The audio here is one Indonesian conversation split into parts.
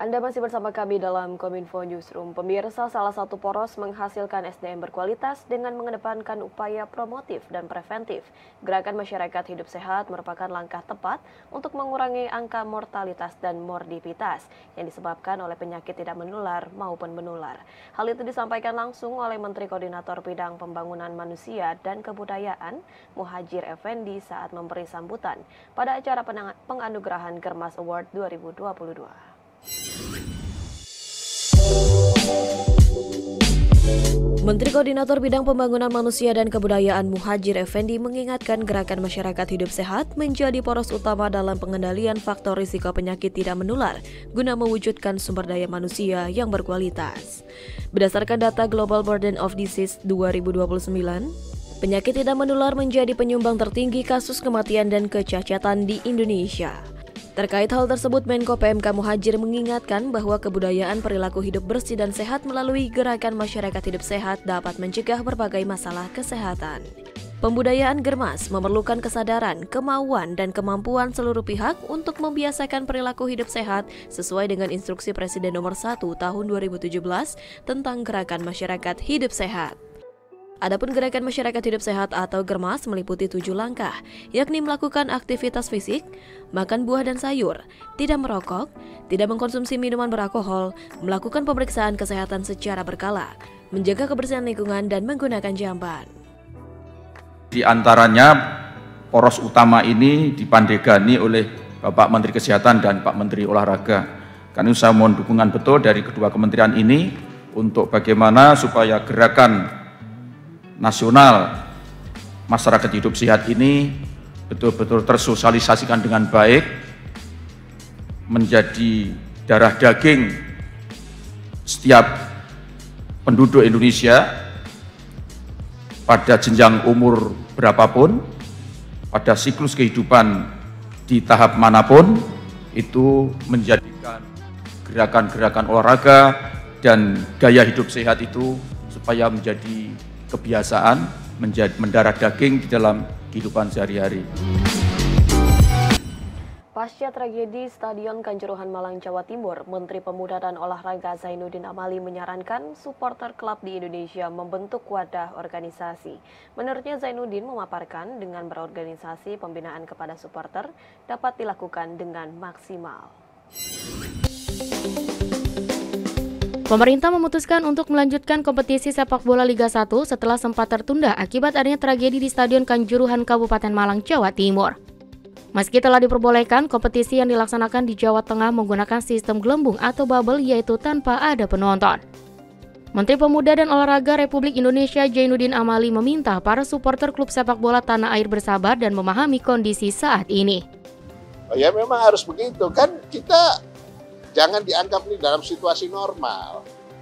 Anda masih bersama kami dalam Kominfo Newsroom. Pemirsa, salah satu poros menghasilkan SDM berkualitas dengan mengedepankan upaya promotif dan preventif. Gerakan masyarakat hidup sehat merupakan langkah tepat untuk mengurangi angka mortalitas dan morbiditas yang disebabkan oleh penyakit tidak menular maupun menular. Hal itu disampaikan langsung oleh Menteri Koordinator Bidang Pembangunan Manusia dan Kebudayaan, Muhadjir Effendi saat memberi sambutan pada acara penganugerahan Germas Award 2022. Menteri Koordinator Bidang Pembangunan Manusia dan Kebudayaan Muhadjir Effendi mengingatkan gerakan masyarakat hidup sehat menjadi poros utama dalam pengendalian faktor risiko penyakit tidak menular guna mewujudkan sumber daya manusia yang berkualitas. Berdasarkan data Global Burden of Disease 2029, penyakit tidak menular menjadi penyumbang tertinggi kasus kematian dan kecacatan di Indonesia. Terkait hal tersebut, Menko PMK Muhadjir mengingatkan bahwa kebudayaan perilaku hidup bersih dan sehat melalui gerakan masyarakat hidup sehat dapat mencegah berbagai masalah kesehatan. Pembudayaan Germas memerlukan kesadaran, kemauan, dan kemampuan seluruh pihak untuk membiasakan perilaku hidup sehat sesuai dengan instruksi Presiden nomor 1 tahun 2017 tentang gerakan masyarakat hidup sehat. Adapun gerakan masyarakat hidup sehat atau Germas meliputi 7 langkah, yakni melakukan aktivitas fisik, makan buah dan sayur, tidak merokok, tidak mengkonsumsi minuman beralkohol, melakukan pemeriksaan kesehatan secara berkala, menjaga kebersihan lingkungan dan menggunakan jamban. Di antaranya poros utama ini dipandegani oleh Bapak Menteri Kesehatan dan Pak Menteri Olahraga. Karena saya mohon dukungan betul dari kedua kementerian ini untuk bagaimana supaya gerakan nasional masyarakat hidup sehat ini betul-betul tersosialisasikan dengan baik, menjadi darah daging setiap penduduk Indonesia pada jenjang umur berapapun, pada siklus kehidupan di tahap manapun, itu menjadikan gerakan-gerakan olahraga dan gaya hidup sehat itu supaya menjadi kebiasaan, mendarah daging di dalam kehidupan sehari-hari. Pasca tragedi Stadion Kanjuruhan Malang, Jawa Timur, Menteri Pemuda dan Olahraga Zainuddin Amali menyarankan supporter klub di Indonesia membentuk wadah organisasi. Menurutnya, Zainuddin memaparkan dengan berorganisasi pembinaan kepada supporter dapat dilakukan dengan maksimal. Pemerintah memutuskan untuk melanjutkan kompetisi sepak bola Liga 1 setelah sempat tertunda akibat adanya tragedi di Stadion Kanjuruhan Kabupaten Malang, Jawa Timur. Meski telah diperbolehkan, kompetisi yang dilaksanakan di Jawa Tengah menggunakan sistem gelembung atau bubble, yaitu tanpa ada penonton. Menteri Pemuda dan Olahraga Republik Indonesia Zainuddin Amali meminta para supporter klub sepak bola tanah air bersabar dan memahami kondisi saat ini. Ya memang harus begitu, kan kita jangan dianggap ini dalam situasi normal,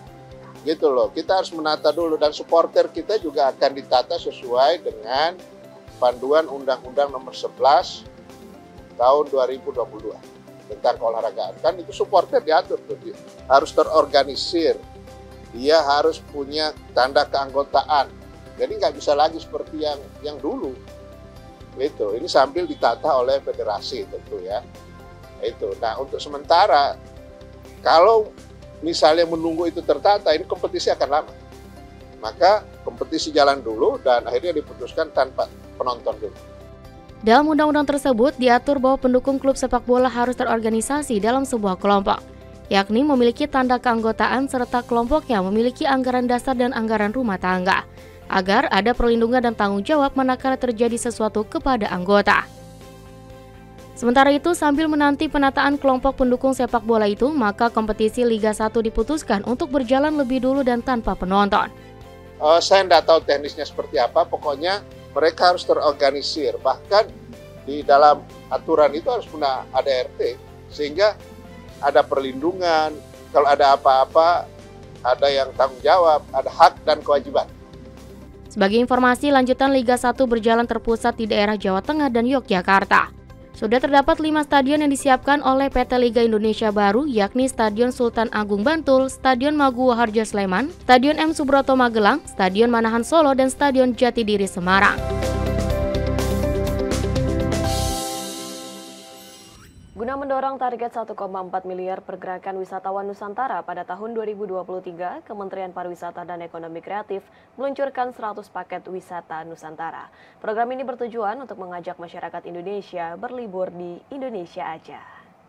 gitu loh. Kita harus menata dulu, dan supporter kita juga akan ditata sesuai dengan panduan Undang-Undang Nomor 11 Tahun 2022 tentang keolahragaan. Kan itu supporter diatur tuh, harus terorganisir, dia harus punya tanda keanggotaan. Jadi nggak bisa lagi seperti yang dulu. Gitu. Ini sambil ditata oleh federasi tentu ya. Itu. Nah untuk sementara, kalau misalnya menunggu itu tertata, ini kompetisi akan lama. Maka kompetisi jalan dulu dan akhirnya diputuskan tanpa penonton dulu. Dalam undang-undang tersebut diatur bahwa pendukung klub sepak bola harus terorganisasi dalam sebuah kelompok, yakni memiliki tanda keanggotaan serta kelompoknya memiliki anggaran dasar dan anggaran rumah tangga, agar ada perlindungan dan tanggung jawab manakala terjadi sesuatu kepada anggota. Sementara itu, sambil menanti penataan kelompok pendukung sepak bola itu, maka kompetisi Liga 1 diputuskan untuk berjalan lebih dulu dan tanpa penonton. Saya tidak tahu teknisnya seperti apa, pokoknya mereka harus terorganisir. Bahkan di dalam aturan itu harus punya ADRT, sehingga ada perlindungan, kalau ada apa-apa, ada yang tanggung jawab, ada hak dan kewajiban. Sebagai informasi, lanjutan Liga 1 berjalan terpusat di daerah Jawa Tengah dan Yogyakarta. Sudah terdapat 5 stadion yang disiapkan oleh PT Liga Indonesia Baru, yakni Stadion Sultan Agung Bantul, Stadion Maguwo Harjo Sleman, Stadion M Subroto Magelang, Stadion Manahan Solo, dan Stadion Jatidiri Semarang. Guna mendorong target 1,4 miliar pergerakan wisatawan Nusantara pada tahun 2023, Kementerian Pariwisata dan Ekonomi Kreatif meluncurkan 100 paket wisata Nusantara. Program ini bertujuan untuk mengajak masyarakat Indonesia berlibur di Indonesia aja.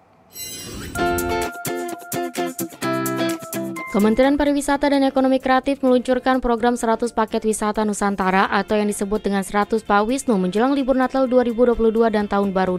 Kementerian Pariwisata dan Ekonomi Kreatif meluncurkan program 100 paket wisata Nusantara atau yang disebut dengan 100 Pak Wisnu menjelang libur Natal 2022 dan Tahun Baru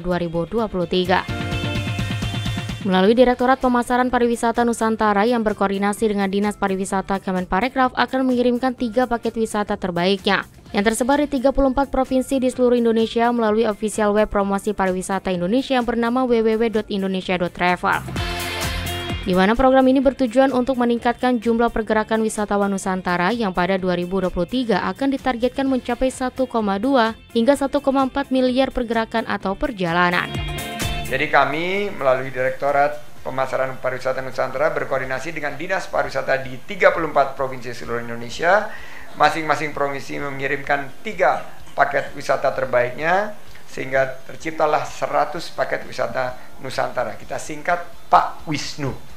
2023. Melalui Direktorat Pemasaran Pariwisata Nusantara yang berkoordinasi dengan Dinas Pariwisata Kemenparekraf akan mengirimkan 3 paket wisata terbaiknya yang tersebar di 34 provinsi di seluruh Indonesia melalui official web promosi pariwisata Indonesia yang bernama www.indonesia.travel. Di mana program ini bertujuan untuk meningkatkan jumlah pergerakan wisatawan Nusantara yang pada 2023 akan ditargetkan mencapai 1,2 hingga 1,4 miliar pergerakan atau perjalanan. Jadi kami melalui Direktorat Pemasaran Pariwisata Nusantara berkoordinasi dengan Dinas Pariwisata di 34 provinsi seluruh Indonesia. Masing-masing provinsi mengirimkan 3 paket wisata terbaiknya sehingga terciptalah 100 paket wisata Nusantara. Kita singkat Pak Wisnu.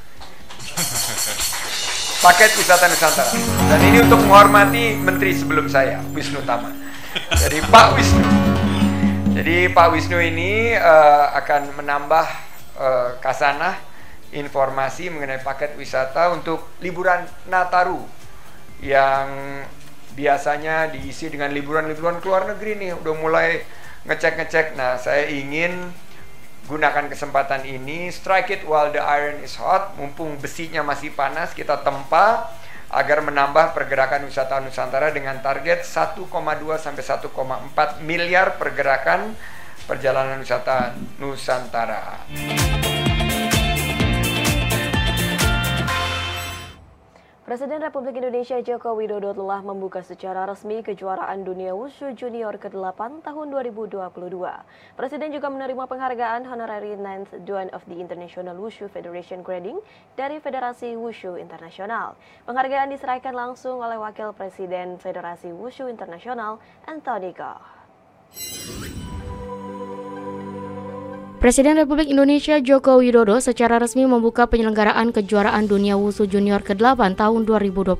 Paket wisata Nusantara. Dan ini untuk menghormati menteri sebelum saya, Wisnu Tama. Jadi Pak Wisnu. Jadi Pak Wisnu ini akan menambah kasanah informasi mengenai paket wisata untuk liburan Nataru yang biasanya diisi dengan liburan-liburan ke luar negeri nih, udah mulai ngecek-ngecek. Nah, saya ingin gunakan kesempatan ini, strike it while the iron is hot, mumpung besinya masih panas, kita tempa agar menambah pergerakan wisata Nusantara dengan target 1,2 sampai 1,4 miliar pergerakan perjalanan wisata Nusantara. Presiden Republik Indonesia Joko Widodo telah membuka secara resmi kejuaraan dunia Wushu Junior ke-8 tahun 2022. Presiden juga menerima penghargaan Honorary Ninth Duan of the International Wushu Federation Grading dari Federasi Wushu Internasional. Penghargaan diserahkan langsung oleh Wakil Presiden Federasi Wushu Internasional, Anthony Goh. Presiden Republik Indonesia Joko Widodo secara resmi membuka penyelenggaraan kejuaraan dunia Wushu Junior ke-8 tahun 2022.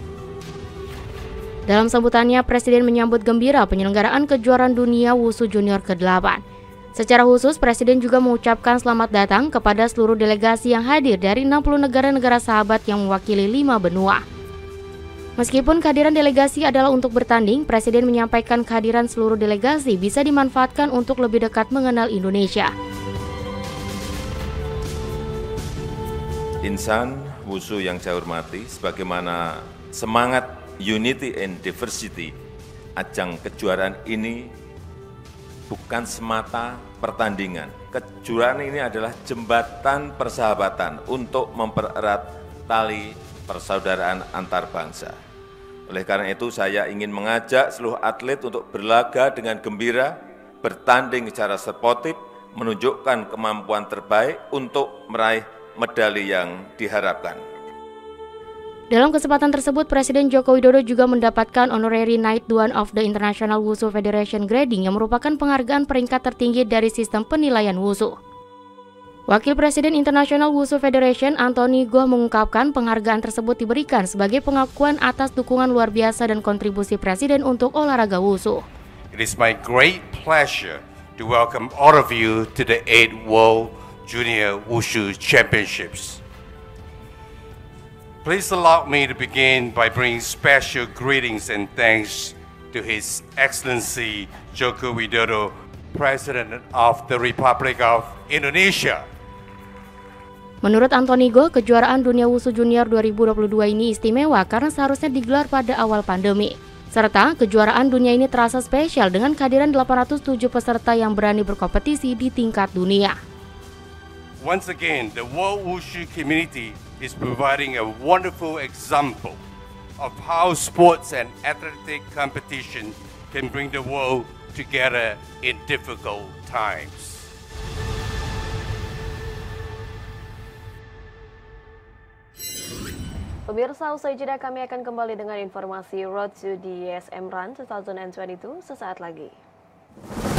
Dalam sambutannya, Presiden menyambut gembira penyelenggaraan kejuaraan dunia Wushu Junior ke-8. Secara khusus, Presiden juga mengucapkan selamat datang kepada seluruh delegasi yang hadir dari 60 negara-negara sahabat yang mewakili 5 benua. Meskipun kehadiran delegasi adalah untuk bertanding, Presiden menyampaikan kehadiran seluruh delegasi bisa dimanfaatkan untuk lebih dekat mengenal Indonesia. Insan Wushu yang saya hormati, sebagaimana semangat unity and diversity, ajang kejuaraan ini bukan semata pertandingan. Kejuaraan ini adalah jembatan persahabatan untuk mempererat tali persaudaraan antar bangsa. Oleh karena itu, saya ingin mengajak seluruh atlet untuk berlaga dengan gembira, bertanding secara sportif, menunjukkan kemampuan terbaik untuk meraih medali yang diharapkan. Dalam kesempatan tersebut, Presiden Joko Widodo juga mendapatkan Honorary Ninth Duan of the International Wushu Federation Grading yang merupakan penghargaan peringkat tertinggi dari sistem penilaian Wushu. Wakil Presiden International Wushu Federation, Anthony Goh, mengungkapkan penghargaan tersebut diberikan sebagai pengakuan atas dukungan luar biasa dan kontribusi Presiden untuk olahraga Wushu. It is my great pleasure to welcome all of you to the 8th World Junior Wushu Championships. Please allow me to begin by bringing special greetings and thanks to His Excellency Joko Widodo, President of the Republic of Indonesia. Menurut Anthony Goh, kejuaraan dunia Wushu Junior 2022 ini istimewa karena seharusnya digelar pada awal pandemi. Serta kejuaraan dunia ini terasa spesial dengan kehadiran 807 peserta yang berani berkompetisi di tingkat dunia. Once again, the World Wushu community is providing a wonderful example of how sports and athletic competition can bring the world together in difficult times. Pemirsa, usai jeda kami akan kembali dengan informasi Road to the ESM Run 2022 sesaat lagi.